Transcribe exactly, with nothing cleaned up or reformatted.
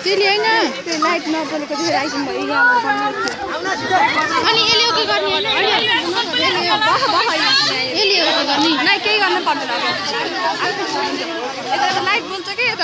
त्यसले हैन त्यो लाइट नबलेको देखेर आइसक्नु भयो यहाँबाट अनि यसले के गर्ने यसले बह बह यसले के गर्ने नै केही गर्न पर्दैन अब यता लाइट बल्छ के